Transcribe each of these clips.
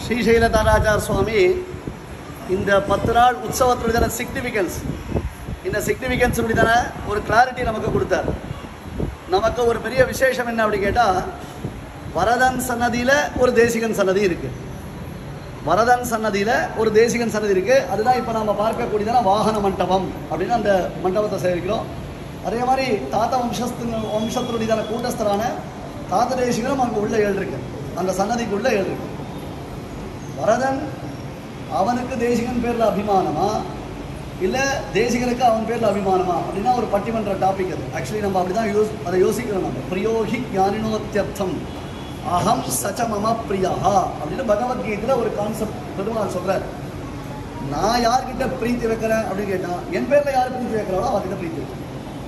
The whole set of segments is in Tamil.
ஸ்ரீசைலதாராச்சார் சுவாமி இந்த 10 நாள் உற்சவத்துடைய சிக்னிஃபிகன்ஸ், இந்த சிக்னிஃபிகன்ஸுடைய ஒரு கிளாரிட்டி நமக்கு கொடுத்தார். நமக்கு ஒரு பெரிய விசேஷம் என்ன அப்படி கேட்டால், வரதன் சன்னதியில் ஒரு தேசிகன் சன்னதி இருக்குது. வரதன் சன்னதியில் ஒரு தேசிகன் சன்னதி இருக்குது. அதுதான் இப்போ நம்ம பார்க்கக்கூடியதான வாகன மண்டபம் அப்படின்னு அந்த மண்டபத்தை சேவிக்கிறோம். அதே மாதிரி தாத்தா வம்சத்தினுடையதான கூட்டஸ்தரான தாத்த தேசிகனும் அங்கே உள்ள எழுதிருக்கு, அந்த சன்னதிக்குள்ளே எழுதிருக்கு. வரதன் அவனுக்கு தேசிகன் பேரில் அபிமானமா இல்லை தேசிகனுக்கு அவன் பேரில் அபிமானமா அப்படின்னா ஒரு பட்டிமன்ற டாபிக் அது. ஆக்சுவலி நம்ம அப்படி தான் அதை யோசிக்கிறோம். நம்ம பிரியோகி ஞானினோத்தியர்த்தம் அகம் சச்ச மம பிரியா அப்படின்னு பகவத்கீதையில் ஒரு கான்செப்ட் பெருமாள் சொல்கிறார். நான் யார்கிட்ட பிரீத்தி வைக்கிறேன் அப்படின்னு கேட்டால், என் பேரில் யார் பிரீத்தி வைக்கிறாளோ அவர்கிட்ட பிரீத்தி வைக்கிறேன்.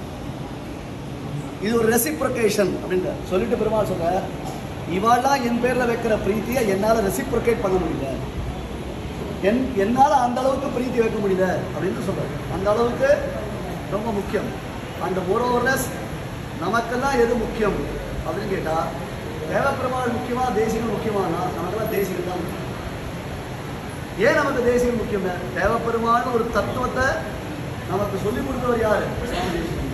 இது ஒரு ரெசிப்ரொகேஷன் அப்படின்ற சொல்லிட்டு பெருமாள் சொல்கிறார், இவாள்லாம் என் பேரில் வைக்கிற பிரீத்தியை என்னால் ரெசிப்ரொகேட் பண்ண முடியல, என்னால் அந்த அளவுக்கு பிரீத்தி வைக்க முடியல அப்படின்னு சொல்கிறார். அந்த அளவுக்கு ரொம்ப முக்கியம். அந்த மோரோவர்லெஸ் நமக்கெல்லாம் எது முக்கியம் அப்படின்னு கேட்டால், தேவப்பெருமாள் முக்கியமா தேசிகன் முக்கியமானா நமக்கெல்லாம் தேசிகன் தான் முக்கியம். ஏன் நமக்கு தேசிகன் முக்கியம்? தேவப்பெருமாள் ஒரு தத்துவத்தை நமக்கு சொல்லிக் கொடுத்தவர் யாரு? தேசிகன்.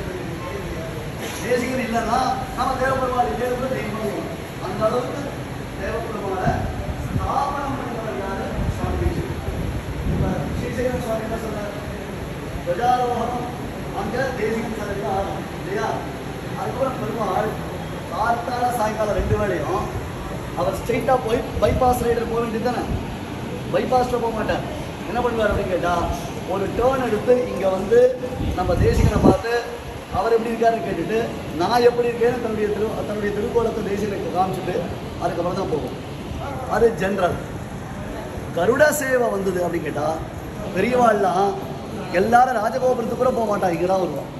தேசிகன் இல்லைன்னா நம்ம தேவப்பெருமாள் இல்லையே தெய்வம். அந்த அளவுக்கு தேவப்பெருமாளை ஸ்தாபனம் பண்ணவர் யாரு? சுவாமி தேசிகன். இப்போ ஸ்ரீசைலம் சுவாமி என்ன சொன்னார்? கஜாரோகம் அங்கே தேசிகன் சன்னதி ஆகும் இல்லையா? அதுக்கப்புறம் பெருமாள் காத்தால சாயங்காலம் 2 வேளையும் அவர் ஸ்ட்ரெயிட்டாக போய் பைபாஸ் ரைடர் போக வேண்டியது தானே. பைபாஸில் போக மாட்டார். என்ன பண்ணுவார் அப்படின்னு கேட்டால், ஒரு டேர்ன் எடுத்து இங்கே வந்து நம்ம தேசிகனை பார்த்து அவர் எப்படி இருக்காருன்னு கேட்டுட்டு, நான் எப்படி இருக்கேன்னு தன்னுடைய திருக்கோலத்தை தேசிகனுக்கு காமிச்சிட்டு அதுக்கப்புறம் தான் போகும். அது ஜென்ரல். கருட சேவை வந்தது அப்படின்னு கேட்டால், பெரியவாள்லாம் எல்லாரும் ராஜகோபுரத்துக்கு கூட போக மாட்டான், இங்கே தான் வருவான்.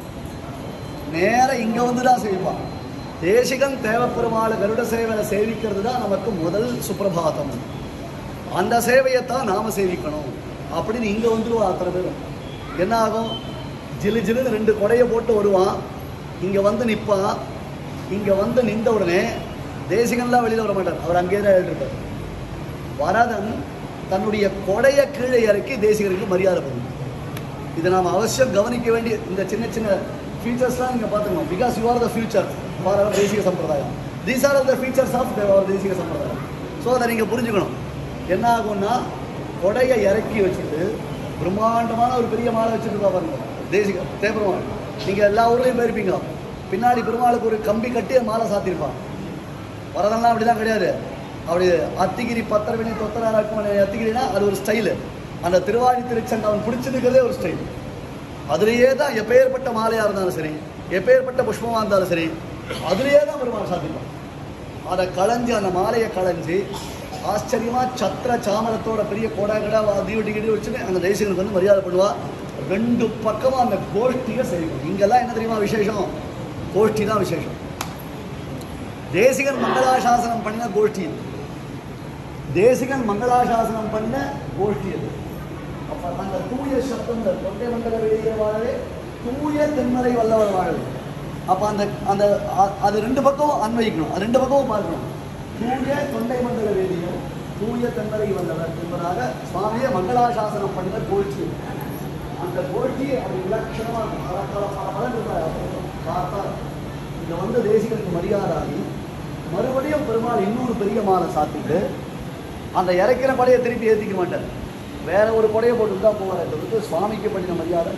நேராக இங்கே வந்து தான் செய்வான். தேசிகன் தேவப்பெருமாள் கருட சேவையை சேவிக்கிறது தான் நமக்கு முதல் சுப்பிரபாதம். அந்த சேவையைத்தான் நாம் சேவிக்கணும் அப்படின்னு இங்கே வந்துடுவான். அத்தனை பேரும் என்ன ஆகும்? ஜிலு ஜிலுன்னு 2 கொடையை போட்டு வருவான், இங்கே வந்து நிற்பான். இங்கே வந்து நின்ற உடனே தேசிகன்லாம் வெளியில் வர மாட்டார், அவர் அங்கேயே தான் எழுதிருப்பார். வரதன் தன்னுடைய கொடையை கீழே இறக்கி தேசிகருக்கு மரியாதை பண்ணும். இதை நாம் அவசியம் கவனிக்க வேண்டிய இந்த சின்ன சின்ன ஃபீச்சர்ஸ்லாம் நீங்கள் பார்த்துக்கணும். Because you are the future for our தேசிக சம்பிரதாயம். These are the features of our தேசிக சம்பிரதாயம். ஸோ அதை நீங்கள் புரிஞ்சுக்கணும். என்ன ஆகும்னா, கொடையை இறக்கி வச்சுட்டு பிரம்மாண்டமான ஒரு பெரிய மாலை வச்சுருப்பா பாருங்க தேசிக தேவபெருமாள். நீங்கள் எல்லா ஊர்லேயும் போயிருப்பீங்க. பின்னாடி பெருமாளுக்கு ஒரு கம்பி கட்டி மாலை சாத்திருப்பான். வரதெல்லாம் அப்படிலாம் கிடையாது. அப்படி அத்திகிரி பத்திரவினை தொத்தனார் அத்திகிரினா அது ஒரு ஸ்டைலு. அந்த திருவாணி திருச்செங்க அவன் பிடிச்சிருக்கிறதே ஒரு ஸ்டைல். அதுலேயே தான் எப்பேற்பட்ட மாலையாக இருந்தாலும் சரி, எப்பேற்பட்ட புஷ்பமாக இருந்தாலும் சரி, அதுலேயே தான் பெருமாள் சாத்திப்பான். அதை களைஞ்சி, அந்த மாலையை களைஞ்சி ஆச்சரியமாக சத்திர சாமரத்தோட பெரிய கோடா கடா தீவட்டி கிட்டி வச்சுன்னு அந்த தேசிகனுக்கு வந்து மரியாதை பண்ணுவாள். 2 பக்கமும் அந்த கோஷ்டியை செய்யும். இங்கெல்லாம் என்ன தெரியுமா விசேஷம்? கோஷ்டி தான் விசேஷம். தேசிகன் மங்களாசாசனம் பண்ண கோஷ்டி, தேசிகன் மங்களாசாசனம் பண்ண கோஷ்டி அது. அப்போ அந்த தூய சப்தம், தொண்டை மண்டல வெளியே வாழவே தூய தென்மறை வல்லவர் வாழவே. அப்போ அந்த அந்த அது 2 பக்கமும் அன்வயிக்கணும், அது 2 பக்கமும் பார்க்கணும். தூய தொண்டை மண்டல வேதியும் தூய தென்மறை வல்லவர் என்பதாக சுவாமியை மங்களாசாசனம் பண்ண கோஷ்டி. அந்த கோஷ்டி அப்படி விலட்சணமாக பார்த்தா இங்கே வந்து தேசிகனுக்கு மரியாதை ஆகி மறுபடியும் பெருமாள் இன்னொரு பெரிய மாலை சாத்திட்டு அந்த இறக்கிற கொடையை திருப்பி ஏற்றிக்க மாட்டார், வேற ஒரு கொடையை போட்டு தான் போவார். தவிர்த்து சுவாமிக்கு பண்ணின மரியாதை.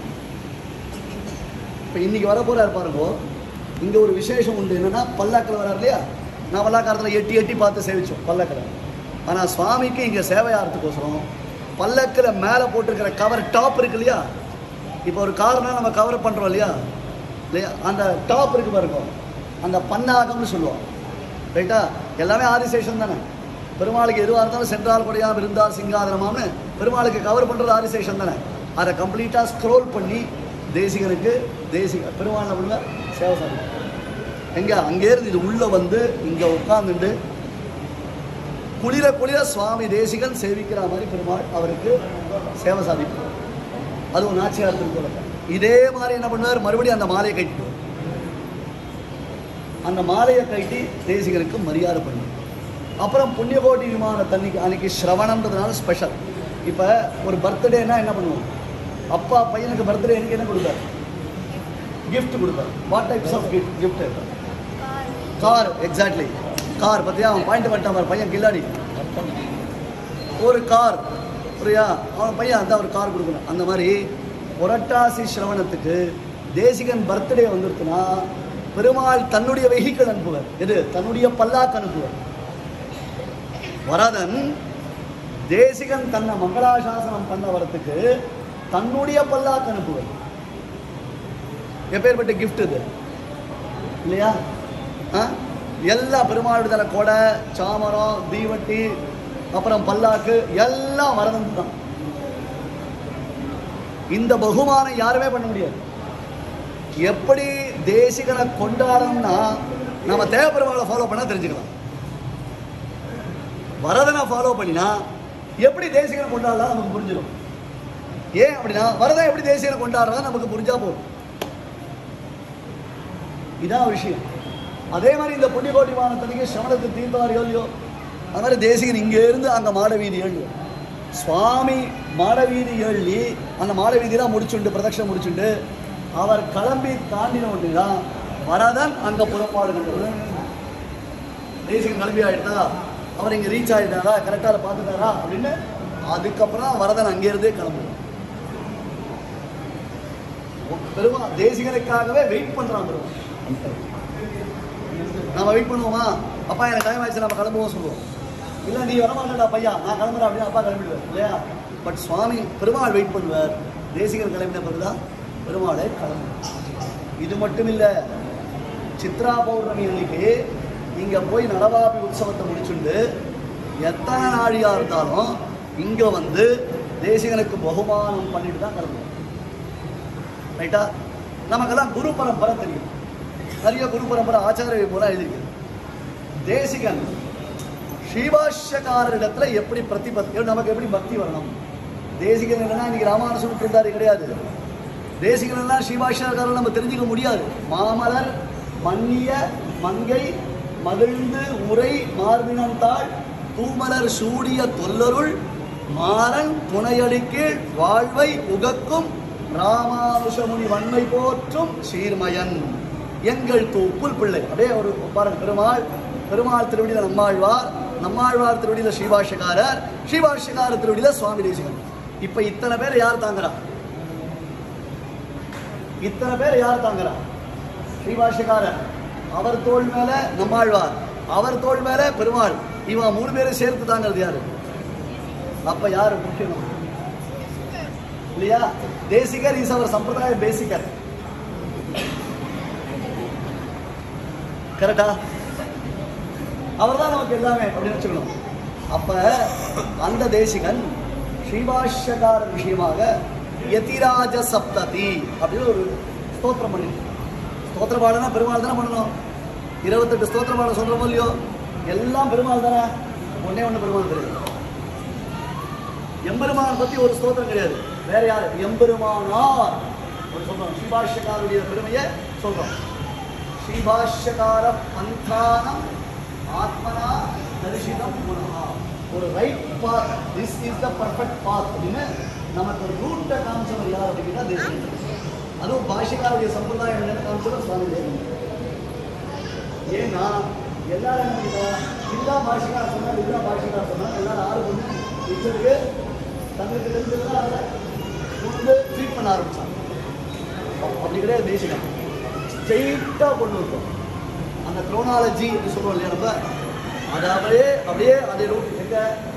இப்போ இன்றைக்கி வர போகிறார் பாருங்கோ. இங்கே ஒரு விசேஷம் உண்டு. என்னென்னா, பல்லாக்கில் வரார் இல்லையா? நான் பல்லாக்காரத்தில் எட்டி எட்டி பார்த்து சேவிச்சோம் பல்லக்கில். ஆனால் சுவாமிக்கு இங்கே சேவையாகிறதுக்கோசரம் பல்லக்கில் மேலே போட்டிருக்கிற கவர் டாப் இருக்கு இல்லையா? இப்போ ஒரு கார்னால் நம்ம கவர் பண்ணுறோம் இல்லையா? அந்த டாப் இருக்குது பாருங்க, அந்த பன்னாகம்னு சொல்லுவோம். ரைட்டா? எல்லாமே ஆதிசேஷன் தானே. பெருமாளுக்கு எதுவாக இருந்தாலும் சென்றால் கொடையாக இருந்தால் சிங்காதனமானு பெருமாளுக்கு கவர் பண்ணுறது ஆதிசேஷன் தானே. அதை கம்ப்ளீட்டாக ஸ்க்ரோல் பண்ணி தேசிகனுக்கு பெருமாள் அப்படின்னா சேவை சாதிக்கும். எங்கே அங்கேருந்து இது உள்ளே வந்து இங்கே உட்காந்துட்டு குளிர குளிர சுவாமி தேசிகன் சேவிக்கிற மாதிரி பெருமாள் அவருக்கு சேவை சாதிப்பார். அது ஒரு நாச்சியார் திருக்கோலத்தை. இதே மாதிரி என்ன பண்ணுவார்? மறுபடியும் அந்த மாலையை கட்டிடுவார். அந்த மாலையை கட்டி தேசிகனுக்கு மரியாதை பண்ணுவார். அப்புறம் புண்ணியகோட்டி விமானத்தன்னைக்கு அன்னைக்கு ஸ்ரவணம்ன்றதுனால ஸ்பெஷல். இப்போ ஒரு பர்த்டேனா என்ன பண்ணுவோம்? அப்பா பையனுக்கு பர்த்டே எனக்கு என்ன கொடுத்தாரு? கிஃப்ட் கொடுத்தாரு. What types of gift? Car. Exactly, car. பார்த்தியா, அவன் பாயிண்ட் பண்ணிட்டான் பையன் கில்லாடி. ஒரு கார், புரியா? அவன் பையன் அந்த ஒரு கார் கொடுக்கணும். அந்த மாதிரி புரட்டாசி சிரவணத்துக்கு தேசிகன் பர்த்டே வந்துருக்குன்னா பெருமாள் தன்னுடைய வெஹிக்கிள் அனுப்புவார். எது? தன்னுடைய பல்லாக்கு அனுப்புவார். வரதன் தேசிகன் தன்னை மங்களாசாசனம் பண்ண வரத்துக்கு தன்னுடைய பல்லாக்கு அனுப்புவார். எப்பேற்பட்ட கிஃப்ட் இது இல்லையா? எல்லா பெருமாளுடைய கொடை, சாமரம், தீவட்டி, அப்புறம் பல்லாக்கு எல்லாம் வரதன் தான். இந்த பகுமானம் யாருமே பண்ண முடியாது. எப்படி தேசிகனை கொண்டாடணும்னா நம்ம தேவபெருமாளை ஃபாலோ பண்ணா தெரிஞ்சுக்கலாம். வரதனை ஃபாலோ பண்ணினா எப்படி தேசிகனை கொண்டாடலாம் நமக்கு புரிஞ்சிடும். ஏன் அப்படின்னா வரதன் எப்படி தேசிகனை கொண்டாடுறதா நமக்கு புரிஞ்சா போதும். இதான் விஷயம். அதே மாதிரி இந்த புண்ணியகோட்டி விமானத்தன்னைக்கு சிரவணத்துக்கு தீர்த்தவார் இல்லையோ, அது மாதிரி தேசிகன் இங்கே இருந்து அங்கே மாடவீதி ஏழு சுவாமி மாடவீதி ஏழி அந்த மாடவீதியெல்லாம் முடிச்சுண்டு பிரதட்சணம் முடிச்சுண்டு அவர் கிளம்பி தாண்டின ஒன்றுனா வரதன் அங்கே புறப்பாடு கண்டது. தேசிகன் கிளம்பி ஆகிட்டா, அவர் இங்கே ரீச் ஆகிட்டாரா, கரெக்டாக பார்த்துட்டாரா அப்படின்னு அதுக்கப்புறம் வரதன் அங்கேருந்தே கிளம்புவோம். பெருமா தேசிகனுக்காகவே வெயிட் பண்ணுறான் பெருமா. நம்ம வெயிட் பண்ணுவோமா? அப்பா எனக்கு டைம் ஆயிடுச்சு நம்ம கிளம்புவோம் சொல்லுவோம். இல்லை நீ வரமாட்டா பையா, நான் கிளம்புறேன் அப்படின்னு அப்பா கிளம்பிடுவார் இல்லையா? பட் சுவாமி பெருமாள் வெயிட் பண்ணுவார். தேசிகன் கிளம்பின பிறகுதான் பெருமாளை கிளம்புவார். இது மட்டும் இல்லை, சித்ரா பௌர்ணமி அன்னைக்கு இங்கே போய் நலவாபி உற்சவத்தை முடிச்சுண்டு எத்தனை நாழியாக இருந்தாலும் இங்கே வந்து தேசிகனுக்கு பகுமானம் பண்ணிட்டு தான் கிளம்புவோம். ரைட்டா? நமக்கெல்லாம் குரு பரம்பரை தெரியும். நிறைய குரு பரம்பரை ஆச்சாரிய போல எழுதியிருக்கு. தேசிகன் ஸ்ரீபாஷ்யக்காரரிடத்துல எப்படி பிரதிபத்தி, நமக்கு எப்படி பக்தி வரணும்? தேசிகன் இல்லைன்னா இன்னைக்கு ராமானுஜன் இருந்தாரு கிடையாது. தேசிகன் எல்லாம் ஸ்ரீபாஷ்யக்காரர் நம்ம தெரிஞ்சுக்க முடியாது. மாமலர் மன்னிய மங்கை மகிழ்ந்து உரை மார்பினந்தாள் தூமலர் சூடிய தொல்லருள் மாறன் துணையடிக்கீழ் வாழ்வை உகக்கும் ராமானுஷமுனி வன்மை போற்றும் சீர்மயன் எங்கள் தூப்புல் பிள்ளை. அப்படியே ஒரு பாருங்க, பெருமாள் திருவடியில் நம்மாழ்வார், நம்மாழ்வார் திருவடியில் ஸ்ரீபாஷ்யக்காரர், ஸ்ரீபாஷ்யக்காரர் திருவடியில் சுவாமி தேசிகன். இப்ப இத்தனை பேர் யார் தாங்குறா? இத்தனை பேர் யார் தாங்குறா? ஸ்ரீபாஷ்யக்காரர், அவர் தோள் மேல நம்மாழ்வார், அவர் தோள் மேல பெருமாள், இவன் 3 பேரும் சேர்த்து தாங்கிறது யாரு? அப்ப யாரு முக்கியம் இல்லையா? தேசிகர் இஸ் அவர் சம்பிரதாய பேசிக்கர். கரெக்டா? அவர் தான் நமக்கு எல்லாமே அப்படின்னு வச்சுக்கணும். அப்ப அந்த தேசிகன் ஸ்ரீபாஷ்யக்கார விஷயமாக யதிராஜ சப்ததி அப்படின்னு ஒரு ஸ்தோத்திரம் பண்ணி, ஸ்தோத்திர பாடனா பெருமாள் தானே பண்ணணும். 28 ஸ்தோத்திர பாடம் சொல்றோமோ இல்லையோ, எல்லாம் பெருமாள் தானே. ஒன்னே ஒன்று பெருமாள் கிடையாது. எம்பெருமான் பத்தி ஒரு ஸ்தோத்திரம் கிடையாது. வேற யாரு? எம்பெருமானார் சொல்றோம். ஸ்ரீபாஷ்யக்காருடைய பெருமையை சொல்றோம். ஸ்ரீபாஷ்யக்கார பந்தானம் ஆத்மனா தரிசிதம் புனஹா. ஒரு right path, this is the perfect path அப்படின்னு நமக்கு ஒரு ரூட்டை காமிச்சவர் யார் அப்படின்னா தேசிகன். அதுவும் பாஷ்யக்காருடைய சம்பிரதாயம் என்ன காமிச்சவர் சுவாமி தேசிகன். ஏன்னா எல்லாரும் இல்லா பாஷிகார் சொன்னால், இல்லா பாஷிகார் சொன்னால் எல்லாரும் ஆறு கொண்டு இச்சதுக்கு தங்களுக்கு தெரிஞ்சதுன்னா அதை கொண்டு ட்ரீட் பண்ண ஆரம்பிச்சாங்க. அப்படி கிடையாது. தேசிகன் ஸ்ட்ரெயிட்டாக கொண்டு வந்தோம். அந்த குரோனாலஜி என்று சொல்லுவோம் இல்லையா நம்ம, அதாவது அப்படியே அதே ரூட். எங்க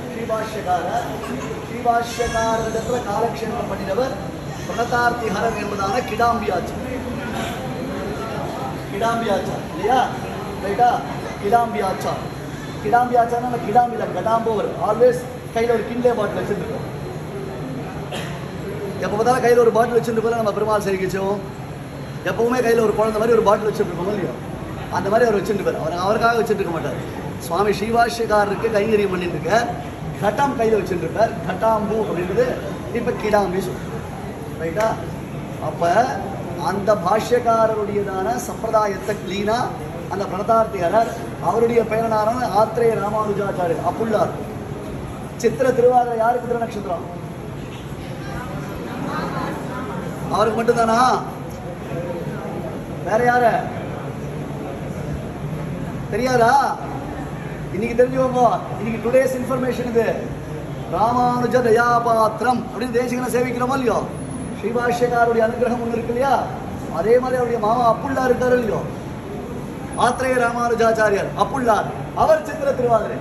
ஸ்ரீபாஷ்யக்காரரிடத்துல காலக்ஷேபம் பண்ணினவர் பிரணதார்த்திஹரன் என்பதான கிடாம்பி ஆச்சார். கிடாம்பி ஆச்சார் இல்லையா? ரைட்டா? கிடாம்பி ஆச்சார். கிடாம்பி ஆச்சார் நம்ம கிடாம்பில கடாம்போவர் ஆல்வேஸ் கையில் ஒரு கிண்லே பாட்டில் வச்சுருக்கோம். எப்போ பார்த்தாலும் கையில் ஒரு பாட்டில் வச்சுட்டு போல நம்ம பெருமாள் சேவிச்சோம். எப்பவுமே கையில் ஒரு குழந்தை மாதிரி ஒரு பாட்டில் வச்சுருக்கோம் இல்லையா? அந்த மாதிரி அவர் வச்சுட்டு போய் அவருக்காக வச்சுட்டு இருக்க மாட்டார். சுவாமி ஸ்ரீபாஷ்யக்காரருக்கு கைங்கரியம் பண்ணிட்டு இருக்க கட்டாம் கையில் வச்சுட்டு இருப்பார். கட்டாம்பூ அப்படின்றது இப்போ கிடாம்பி சொல்லுவோம். ரைட்டா? அப்போ அந்த பாஷ்யக்காரருடையதான சம்பிரதாயத்தை கிளீனாக அந்த பிரணதார்த்திகரர் அவருடைய பெயரான ஆத்ரேய ராமானுஜாச்சாரியர் அப்புள்ளார். சித்திர திருவாதிரை யாருக்கு திருநக்ஷத்திரம்? அவருக்கு மட்டும்தானா? வேற யார தெரியாதா? இன்னைக்கு தெரிஞ்சுக்கோங்க. இன்னைக்கு டுடேஸ் இன்ஃபர்மேஷன் இது. ராமானுஜ தயாபாத்திரம் அப்படின்னு தேசிகனை சேவிக்கிறோமோ இல்லையோ, ஸ்ரீபாஷ்யக்காருடைய அனுகிரகம் ஒன்று இருக்கு இல்லையா, அதே மாதிரி அவருடைய மாமா அப்புள்ளார் இருக்காரு இல்லையோ, ஆத்ரேய ராமானுஜாச்சாரியர் அப்புள்ளார், அவர் சித்திர திருவாதிரை.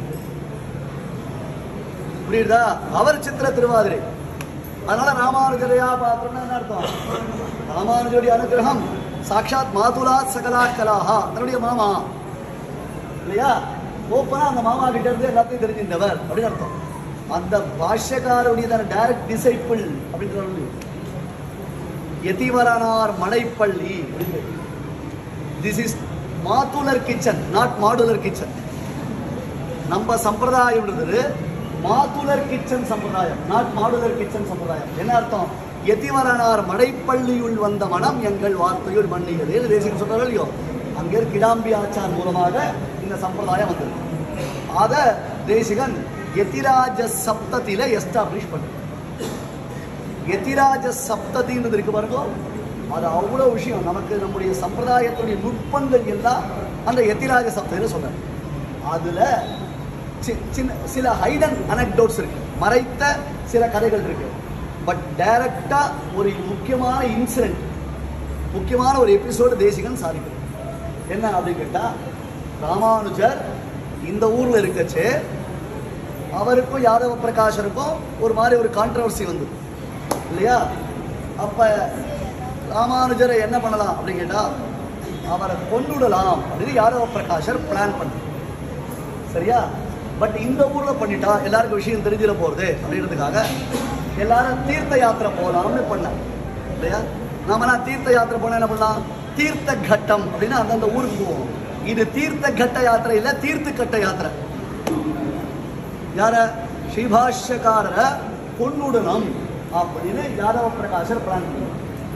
புரியுதா? அவர் சித்திர திருவாதிரை. அதனால ராமானுஜ தயாபாத்திரம்னா என்ன அர்த்தம்? ராமானுஜருடைய அனுகிரகம் சாட்சாத் மாதுலா சகலா கலாஹா, தன்னுடைய மாமா இல்லையா, ஓப்பனா அந்த மாமா கிட்ட இருந்து எல்லாத்தையும் தெரிஞ்சிருந்தவர் அப்படின்னு அர்த்தம். அந்த பாஷ்யக்காரருடைய டைரக்ட் டிசைபிள் அப்படின்ற யதிவரனார் மடைப்பள்ளி. திஸ் இஸ் மாதுலர் கிச்சன், நாட் மாடுலர் கிச்சன். நம்ம சம்பிரதாயம் மாதுலர் கிச்சன் சம்பிரதாயம், நாட் மாடுலர் கிச்சன் சம்பிரதாயம். என்ன அர்த்தம்? யதிவரனார் மடைப்பள்ளியுள் வந்த மனம் எங்கள் வார்த்தையுள் மன்னியது தேசிகன் சொல்றாரு இல்லையோ, அங்கே கிடாம்பி ஆச்சார் மூலமாக இந்த சம்பிரதாயம் வந்தது. அத தேசிகன் யதிராஜ சப்தத்தில எஸ்டாப்ளிஷ் பண்ணு. யதிராஜ சப்தத்தின்றது இருக்கு பாருங்க, அது அவ்வளவு விஷயம். நமக்கு நம்முடைய சம்பிரதாயத்துடைய நுட்பங்கள் எல்லாம் அந்த யதிராஜ சப்தத்தில் சொல்ற. அதுல சில ஹைடன் அனெக்டோட்ஸ் இருக்கு, மறைத்த சில கதைகள் இருக்கு. பட் டைரக்டா ஒரு முக்கியமான இன்சிடென்ட், முக்கியமான ஒரு எபிசோடு தேசிகன் சாதிக்கிறது. என்ன அப்படின்னு கேட்டா, ராமானுஜர் இந்த ஊர்ல இருக்கச்சு அவருக்கும் யாதவ பிரகாஷருக்கும் ஒரு மாதிரி ஒரு கான்ட்ரவர்சி வந்து இல்லையா. அப்ப ராமானுஜரை என்ன பண்ணலாம் அப்படின்னு கேட்டா, அவரை கொண்டுடலாம் அப்படின்னு யாதவ பிரகாஷர் பிளான் பண்ண. சரியா? பட் இந்த ஊர்ல பண்ணிட்டா எல்லாருக்கும் விஷயம் தெரிஞ்சிட போறது அப்படின்றதுக்காக எல்லாரும் தீர்த்த யாத்திரை போகலாம்னு பண்ண இல்லையா. நாம தீர்த்த யாத்திரை போனா என்ன பண்ணலாம்? தீர்த்த கட்டம் அப்படின்னு அந்தந்த ஊருக்கு போவோம். இது தீர்த்த கட்ட யாத்திரை இல்ல, தீர்த்த கட்ட யாத்திரை. யார? ஸ்ரீபாஷ்யக்காரரை கொண்டுடணும் அப்படின்னு யாதவ பிரகாஷர் பிளான் பண்ணுவார்.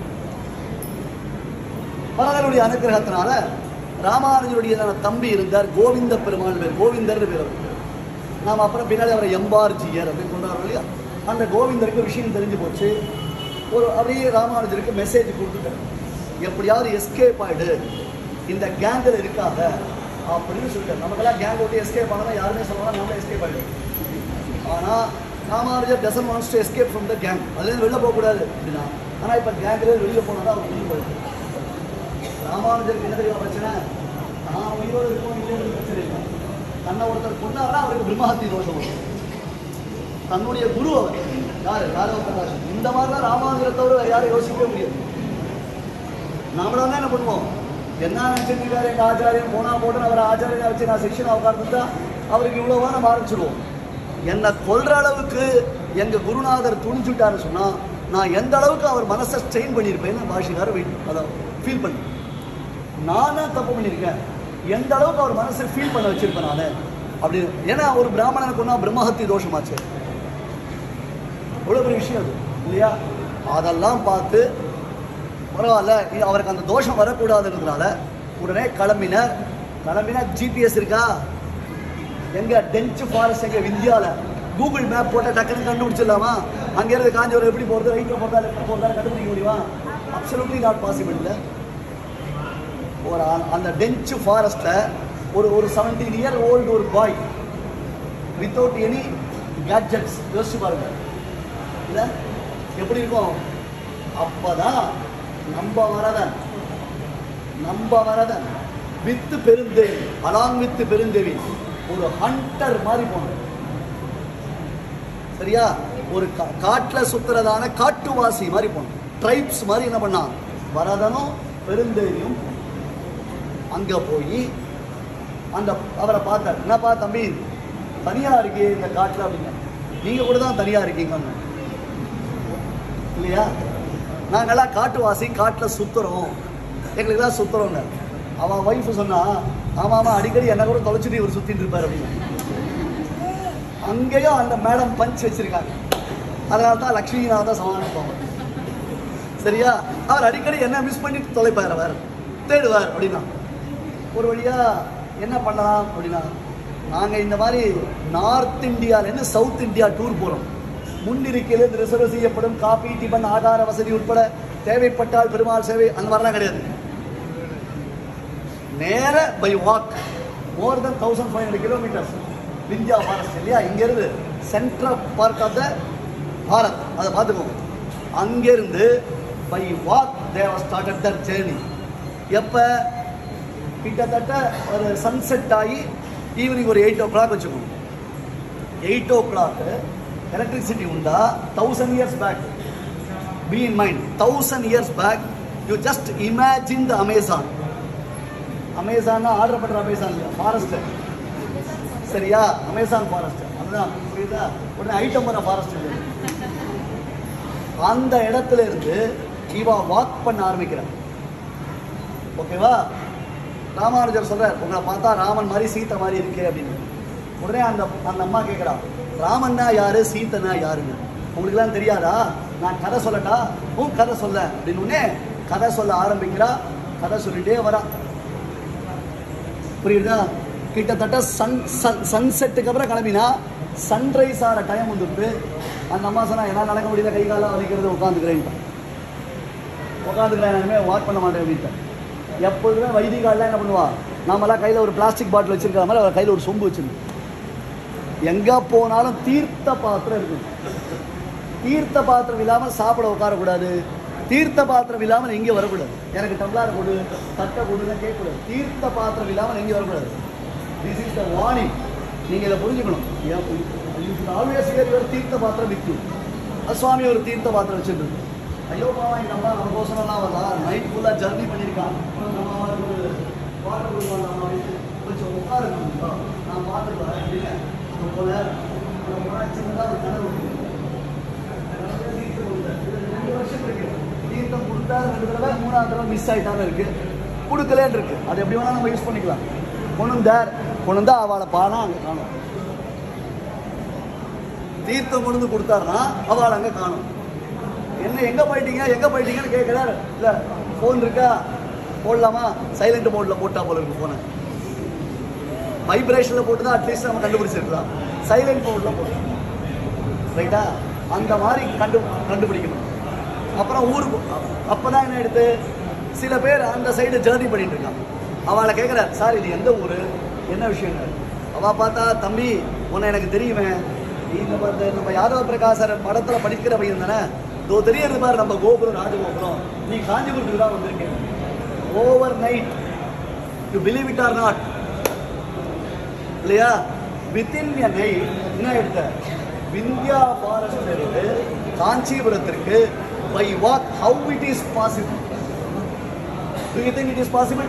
பரதனுடைய அனுகிரகத்தினால ராமானுஜருடைய தம்பி இருந்தார், கோவிந்த பெருமாள் பேர், கோவிந்தர் பேர். நாம் அப்புறம் பின்னாடி அவரை எம்பார்ஜியர் அப்படின்னு சொல்றாரு இல்லையா. அந்த கோவிந்தருக்கு விஷயம் தெரிஞ்சு போச்சு. ஒரு அப்படியே ராமானுஜருக்கு மெசேஜ் கொடுத்துட்டார், எப்படியாவது எஸ்கேப் ஆயிடு, இந்த கேங்கில் இருக்காத அப்படின்னு சொல்லிட்டார். நமக்கெல்லாம் கேங் விட்டு எஸ்கேப் ஆனதான் யாருமே சொல்லுவாங்க, நம்மளே எஸ்கேப் ஆகிடும். ஆனால் Ramanujar doesn't wants to escape from the gang, அதுலேருந்து வெளில போகக்கூடாது அப்படின்னா. ஆனால் இப்போ கேங்லேருந்து வெளியில் போனால் தான் அவர் வெளியில் போயிடுது. ராமானுஜருக்கு என்ன தெரியும் பிரச்சனை? நான் உயிரோடு இருக்கோம் இல்லைன்னு பிரச்சனை இல்லை. தன்னை ஒருத்தர் கொண்டாடுறா அவருக்கு பிரம்மஹத்தி தோஷம் வரும். தன்னுடைய குரு அவர் யாரு? யாதவ பிரகாஷன். இந்த மாதிரி தான் ராமானுஜரை தவிர யாரும் யோசிக்கவே முடியாது. நாமளாக தான் என்ன பண்ணுவோம், என்ன நினச்சிருக்காரு எங்கள் ஆச்சாரியன் போனா போட்டு அவரை ஆச்சாரியனை வச்சு நான் செக்ஷன் உட்கார்ந்துட்டா அவருக்கு இவ்வளோவா நம்ம ஆரம்பிச்சிடுவோம். என்னை கொல்ற அளவுக்கு எங்கள் குருநாதர் துணிச்சுட்டாருன்னு சொன்னால் நான் எந்த அளவுக்கு அவர் மனசை ஸ்ட்ரெயின் பண்ணியிருப்பேன்னு பாஷிகார அதை ஃபீல் பண்ணி, நான் தான் தப்பு பண்ணியிருக்கேன், எந்த அளவுக்கு அவர் மனசை ஃபீல் பண்ண வச்சிருப்பேன் நான் அப்படின்னு. ஏன்னா ஒரு பிராமணனுக்கு ஒன்றா பிரம்மஹத்தி தோஷமாச்சு, எவ்வளோ பெரிய விஷயம் அது இல்லையா. அதெல்லாம் பார்த்து பரவாயில்ல, அவருக்கு அந்த தோஷம் வரக்கூடாதுன்றதுனால உடனே கிளம்பினா ஜிபிஎஸ் இருக்கா, எங்க டென்ச் ஃபாரஸ்ட் எங்க இந்தியாவில் கூகுள் மேப் போட்டால் டக்குன்னு கண்டுபிடிச்சிடலாமா? அங்கேருந்து காஞ்சிபுரம் எப்படி போகிறது, ரைட்டில் போகிறதா லெஃப்ட் போகிறதா கண்டுபிடிக்க முடியுமா? அப்சல்யூட்லி நாட் பாசிபிள் இல்லை. ஒரு அந்த டென்ச் ஃபாரஸ்ட்டில் ஒரு 17 year old ஒரு பாய் வித்தவுட் எனி கேட்ஜெட்ஸ், யோசிச்சு பாருங்க இல்லை எப்படி இருக்கும். அப்போதான் நம்ம Varadhan with Perundevi, along with Perundevi ஒரு ஹண்டர் மாதிரி போனோம். சரியா? ஒரு காட்டில் சுத்துறதான காட்டுவாசி மாதிரி போனோம், ட்ரைப்ஸ் மாதிரி. என்ன பண்ணா, வரதனும் பெருந்தேவியும் அங்க போய் அந்த அவரை பார்த்தார். என்னப்பா தம்பி தனியா இருக்கே இந்த காட்டில் அப்படிங்க, நீங்க கூட தான் தனியா இருக்கீங்க இல்லையா, நாங்கெல்லாம் காட்டுவாசி, காட்டில் சுத்துறோம், எங்களுக்கு தான் சுத்துறோங்க. அவன் ஒய்ஃபு சொன்னா, ஆமாம் அடிக்கடி என்ன கூட தொலைச்சிட்டு இவர் சுத்திட்டு இருப்பார் அப்படின்னு. அங்கேயும் அந்த மேடம் பஞ்ச் வச்சிருக்காங்க, அதனால தான் லக்ஷ்மிநாத சமாளிப்பாங்க. சரியா? அவர் அடிக்கடி என்ன மிஸ் பண்ணிட்டு தொலைப்பார், அவர் தேடுவார் அப்படின்னா. ஒரு வழியாக என்ன பண்ணலாம் அப்படின்னா, நாங்கள் இந்த மாதிரி நார்த் இந்தியாவிலேருந்து சவுத் இந்தியா டூர் போகிறோம். முன்னிருக்கையிலேருந்து ரிசர்வ் செய்யப்படும் காபி, டிபன், ஆகார வசதி உட்பட தேவைப்பட்டால் பெருமாள் சேவை அந்த மாதிரிலாம் கிடையாது. நேர by walk more than 1500 kilometres Vindhya forest இல்லையா, இங்கேருந்து central part of the Bharat, அதை பார்த்துக்கோங்க. அங்கேருந்து by walk they have started their journey. எப்போ கிட்டத்தட்ட ஒரு சன்செட் ஆகி ஈவினிங் ஒரு 8 o'clock வச்சுக்கோங்க. 8 o'clock எலக்ட்ரிசிட்டி உண்டா 1000 years back. Be in mind, 1000 years back, you just imagine the Amazon. Amazon ஆர்டர் பண்ணுற அமேசான் இல்லையா, ஃபாரஸ்ட்டு சரியா, அமேசான் ஃபாரஸ்ட்டு அதுதான் புரியுதா. உடனே ஐட்டம் பண்ண ஃபாரஸ்ட் இல்லை. அந்த இடத்துல இருந்து இவா வாக் பண்ண ஆரம்பிக்கிறான். ஓகேவா. ராமானுஜர் சொல்கிறார், உங்களை பார்த்தா ராமன் மாதிரி சீத்தை மாதிரி இருக்கே அப்படின்னு. உடனே அந்த அம்மா கேட்குறான், ராமன்னா யாரு, சீத்தனா யாருன்னு உங்களுக்குலாம் தெரியாதா, நான் கதை சொல்லட்டா, கதை சொல்ல அப்படின்னு. உடனே கதை சொல்ல ஆரம்பிக்கிறா. கதை சொல்லிட்டே வரா. புரியுதா. கிட்டத்தட்ட சன்செட்டுக்கு அப்புறம் கிளம்பினா சன்ரைஸ் ஆகிற டைம் வந்துட்டு அந்த அம்மா சொன்னா, என்னால் நடக்க முடியல, கை காலம் வலிக்கிறது, உட்காந்துக்கிறேன் இனிமேல் வாக் பண்ண மாட்டேன் அப்படின்ட்டு. எப்பொழுதுமே வைதிகாலாம் என்ன பண்ணுவா, நாமெல்லாம் கையில் ஒரு பிளாஸ்டிக் பாட்டில் வச்சிருக்கிற மாதிரி அவர் கையில் ஒரு சொம்பு வச்சிருந்தோம். எங்கே போனாலும் தீர்த்த பாத்திரம் இருக்குது. தீர்த்த பாத்திரம் இல்லாமல் சாப்பிட உட்காரக்கூடாது. தீர்த்த பாத்திரம் இல்லாமல் எங்கே வரக்கூடாது. எனக்கு டம்ளார் கொடு, தட்டை கொடுன்னு கேட்கக்கூடாது. தீர்த்த பாத்திரம் இல்லாமல் எங்கே வரக்கூடாது. This is the warning. நீங்கள் இதை புரிஞ்சுக்கணும். ஆல்வேஸ் ஒரு தீர்த்த பாத்திரம் விற்கும். சுவாமி ஒரு தீர்த்த பாத்திரம் வச்சுருக்கு. ஐயோ பாவா, எங்கள் அம்மா நம்ம கோசமெல்லாம் வரலாம், நைட் ஃபுல்லாக ஜர்னி பண்ணியிருக்கான், நம்ம ஒரு வாட்டர் கொடுப்பாங்க, நம்ம கொஞ்சம் உட்காருங்க, நான் பார்த்துக்கலாம் அப்படின்னு போல சின்னதாக ஒரு கனவு. 2 வருஷம் இருக்கு. தீர்த்தம் கொடுத்தா 2 தடவை, 3ஆவது தடவை மிஸ் ஆகிட்டாலும் இருக்கு, கொடுக்கலேன்னு இருக்கு. அது எப்படி வேணால் நம்ம யூஸ் பண்ணிக்கலாம். கொண்டு அவளை பானா அங்கே காணும். தீர்த்தம் கொண்டு கொடுத்தாருன்னா அவளை அங்கே காணும். என்ன எங்கே போயிட்டீங்கன்னு கேட்குறாரு. இல்லை ஃபோன் இருக்கா, போடலாமா, சைலண்ட் மோடில் போட்டா போல இருக்கு. ஃபோனை வைப்ரேஷனில் போட்டு தான் அட்லீஸ்ட் நம்ம கண்டுபிடிச்சிருக்கலாம். சைலண்ட் மோடில் போட்டோம் ரைட்டா. அந்த மாதிரி கண்டுபிடிக்கணும். அப்புறம் ஊருக்கு அப்போ தான் என்ன எடுத்து சில பேர் அந்த சைடு ஜேர்னி பண்ணிட்டு இருக்கான். அவளை கேட்குறார், சார் இது எந்த ஊர், என்ன விஷயங்கள். அவள் பார்த்தா, தம்பி உன்னை எனக்கு தெரியுமே, நம்ம யாதவ பிரகாசர் படத்தில் படிக்கிற பையன் தானே, தோ தெரியுது பாரு நம்ம கோபுரம், ராஜகோபுரம், நீ காஞ்சிபுரத்துக்கு தான் வந்திருக்கேன். Overnight, you believe it or not இல்லையா, வித்தின் எ நைட் என்ன எடுத்த விந்தியா ஃபாரஸ்ட் இருந்து காஞ்சிபுரத்திற்கு by walk. How it is possible? Do you think it is possible?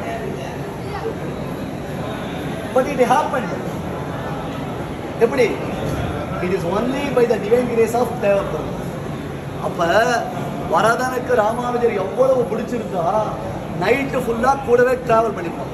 But it happened. எப்படி? It is only by the divine grace of Devapur. அப்ப வரதனுக்கு ராமானுஜர் எவ்வளவு பிடிச்சிருந்தா நைட்டு ஃபுல்லா கூடவே டிராவல் பண்ணிருப்பான்.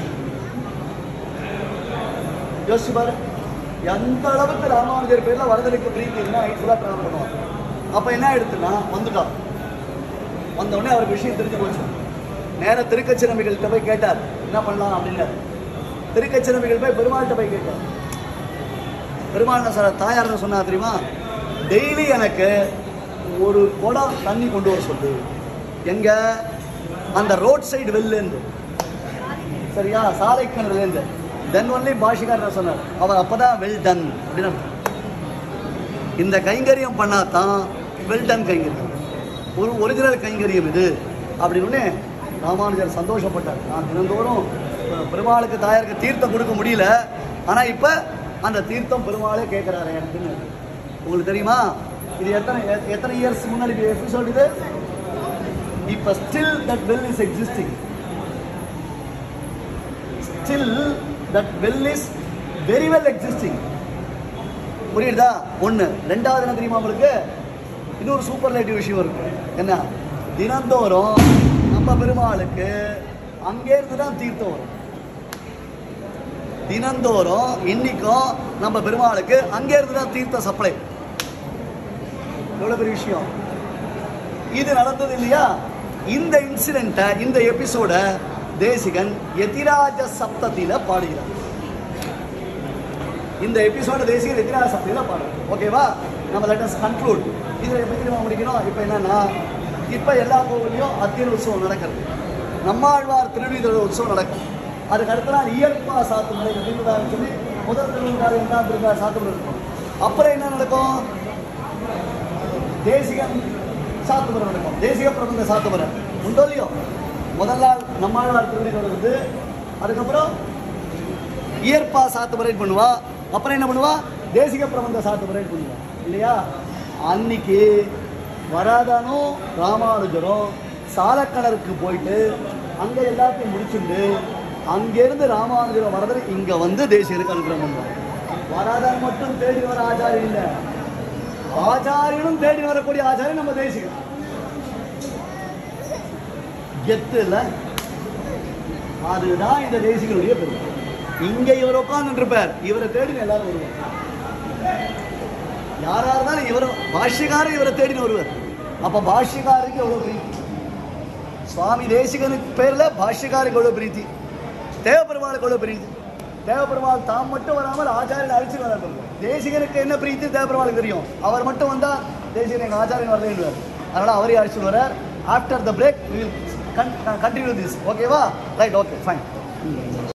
யோசிச்சு பாரு, எந்த அளவுக்கு ராமானுஜர் பேர்ல வரதனுக்கு பிரீத்தி இருந்தா நைட் ஃபுல்லா டிராவல் பண்ணுவான். அப்ப என்ன எடுத்துன்னா வந்துட்டான். வந்த உடனே அவருக்கு விஷயம் தெரிஞ்சு போச்சு. நேர திருக்கச்சி நம்பிகள்கிட்ட போய் கேட்டார், என்ன பண்ணலாம் அப்படின்னு. திருக்கச்சி நம்பிகள் போய் பெருமாள்கிட்ட போய் கேட்டார். பெருமாள் சார் தாயார் சொன்னா தெரியுமா, டெய்லி எனக்கு ஒரு குடம் தண்ணி கொண்டு வர சொல்லு, எங்க அந்த ரோட் சைடு வெல்லேருந்து, சரியா, சாலை கிணறுலேருந்து. தென் ஒன்லி பாஷிகார் சொன்னார், அவர் அப்பதான் வெல் டன் அப்படின்னு. இந்த கைங்கரியம் பண்ணாதான் வெல் டன் கைங்கரியம், ஒரு ஒரிஜினல் கைங்கரியம் இது அப்படின்னு ராமானுஜர் சந்தோஷப்பட்டார். நான் தினந்தோறும் பெருமாளுக்கு தாயாருக்கு தீர்த்தம் கொடுக்க முடியல, ஆனால் இப்போ அந்த தீர்த்தம் பெருமாளே கேட்குறாரு எனக்குன்னு. உங்களுக்கு தெரியுமா இது எத்தனை இயர்ஸ் முன்னாடி எபிசோட் இது? இப்போ still that well is existing. Still that well is very well existing. புரியுதா? ஒன்று. ரெண்டாவது என்ன தெரியுமா உங்களுக்கு, இன்னொரு சூப்பர்லேட்டிவ் விஷயம் இருக்கு. என்ன? தினந்தோறும் நம்ம பெருமாளுக்கு அங்கேருந்து தான் தீர்த்தம் வரும். தினந்தோறும் இன்னைக்கும் நம்ம பெருமாளுக்கு அங்கேருந்து தான் தீர்த்த சப்ளை. எவ்வளோ பெரிய விஷயம் இது நடந்தது இல்லையா? இந்த இன்சிடென்ட்டை, இந்த எபிசோட தேசிகன் எதிராஜ சப்தத்தில பாடுகிறார். இந்த எபிசோட தேசிகன் எதிராஜ சப்தத்தில பாடுறார். ஓகேவா? நம்ம லெட் அஸ் கன்க்ளூட். இதில் எப்படி நம்ம முடிக்கணும்? இப்போ என்னன்னா, இப்போ எல்லா கோவிலையும் அத்தியன உற்சவம் நடக்கிறது. நம்மாழ்வார் திருவிழா உற்சவம் நடக்கும். அதுக்கு அடுத்த நாள் இயல்பா சாத்துமுறை அப்படின்னு சொல்லி முதல் திருவிழா இரண்டாம் திருவிழா சாத்துமுறை இருக்கும். அப்புறம் என்ன நடக்கும்? தேசிகன் சாத்துமுறை நடக்கும். தேசிக பிரபந்த சாத்துமுறை உண்டோ இல்லையோ? முதல் நாள் நம்மாழ்வார் திருவிழா வந்து, அதுக்கப்புறம் இயற்பா சாத்துமுறை பண்ணுவா. அப்புறம் என்ன பண்ணுவா? தேசிக பிரபந்த சாத்துமுறை பண்ணுவா இல்லையா? அன்னைக்கு வராதானும் ராமானுஜரும் சாலக்கணருக்கு போயிட்டு அங்கே எல்லாத்தையும் முடிச்சுட்டு அங்கேருந்து ராமானுஜரம் வரது இங்கே வந்து தேசியருக்கு அனுகிரகம் பண்ணுவாங்க. வராதான் மட்டும் தேடி வர ஆச்சாரியம் இல்லை, ஆச்சாரியனும் தேடி வரக்கூடிய ஆச்சாரியம் நம்ம தேசிகன். கெத்து இல்லை? அதுதான் இந்த தேசிகனுடைய பெருமை. இங்கே இவர் உட்கார்ந்து இருப்பார், இவரை தேடி எல்லாரும் வருவார். யாரா இருந்தாலும் இவர் பாஷ்யக்காரர் இவரை தேடின்னு வருவார். அப்ப பாஷ்யக்காரருக்கு எவ்வளவு பிரீத்தி, சுவாமி தேசிகனுக்கு பேர்ல பாஷ்யக்காரருக்கு எவ்வளவு பிரீத்தி, தேவபெருமாளுக்கு எவ்வளவு பிரீத்தி. தேவபெருமாள் தாம் மட்டும் வராமல் ஆச்சாரியன் அழிச்சு வர. தேசிகனுக்கு என்ன பிரீத்தி தேவபெருமாளுக்கு தெரியும். அவர் மட்டும் வந்தா தேசிகன் எங்க ஆச்சாரியன் வரலேன்னு, அதனால அவரே அழிச்சு வர்றார். After the break we will continue this. ஓகேவா? Right, okay, fine.